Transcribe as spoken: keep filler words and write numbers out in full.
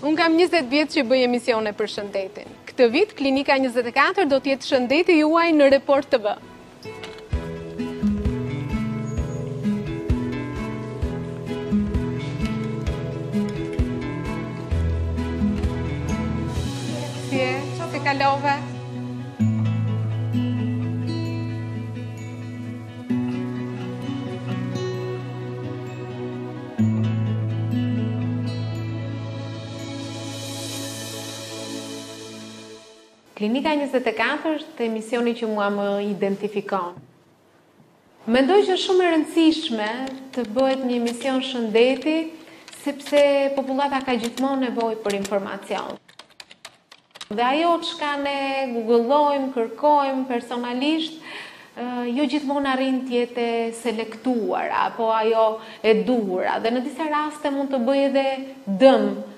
Unë kam njëzet vjetë që bëj emisione për shëndetin. Këtë vit, Klinika njëzet e katër do t'jetë shëndeti juaj në Report T V. Si e, që të kalove? Klinika njëzet e katër është emisioni që mua më identifikon. Mendoj që shumë e rëndësishme të bëhet një emision shëndeti, sepse popullata ka gjithmonë nevojë për informacion. Dhe ajo çka ne googlojmë, kërkojmë personalisht, jo gjithmonë arrin të jetë selektuar apo ajo e duhura, dhe në disa raste mund të bëjë edhe dëm